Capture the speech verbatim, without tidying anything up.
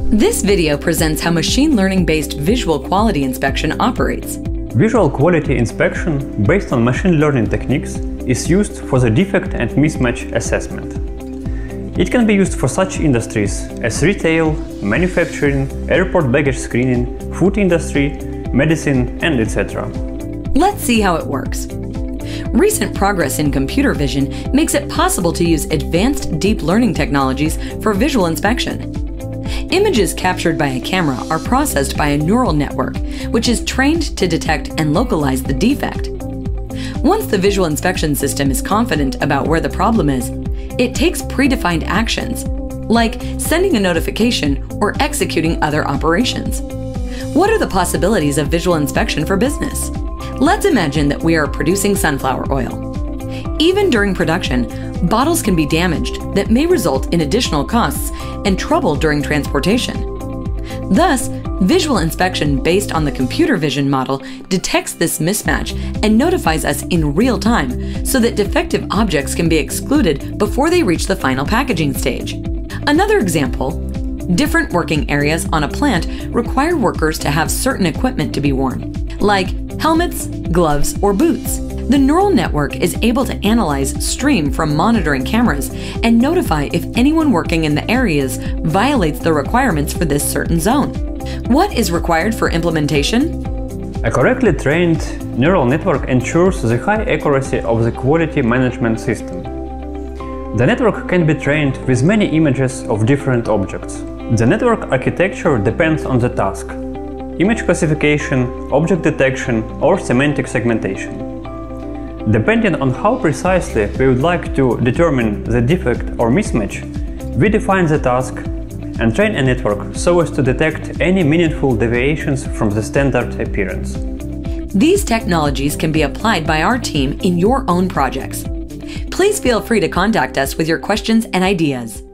This video presents how machine learning-based visual quality inspection operates. Visual quality inspection based on machine learning techniques is used for the defect and mismatch assessment. It can be used for such industries as retail, manufacturing, airport baggage screening, food industry, medicine, and et cetera. Let's see how it works. Recent progress in computer vision makes it possible to use advanced deep learning technologies for visual inspection. Images captured by a camera are processed by a neural network, which is trained to detect and localize the defect. Once the visual inspection system is confident about where the problem is, it takes predefined actions, like sending a notification or executing other operations. What are the possibilities of visual inspection for business? Let's imagine that we are producing sunflower oil. Even during production, bottles can be damaged that may result in additional costs and trouble during transportation. Thus, visual inspection based on the computer vision model detects this mismatch and notifies us in real time so that defective objects can be excluded before they reach the final packaging stage. Another example, different working areas on a plant require workers to have certain equipment to be worn, like helmets, gloves, or boots. The neural network is able to analyze stream from monitoring cameras and notify if anyone working in the areas violates the requirements for this certain zone. What is required for implementation? A correctly trained neural network ensures the high accuracy of the quality management system. The network can be trained with many images of different objects. The network architecture depends on the task: image classification, object detection, or semantic segmentation. Depending on how precisely we would like to determine the defect or mismatch, we define the task and train a network so as to detect any meaningful deviations from the standard appearance. These technologies can be applied by our team in your own projects. Please feel free to contact us with your questions and ideas.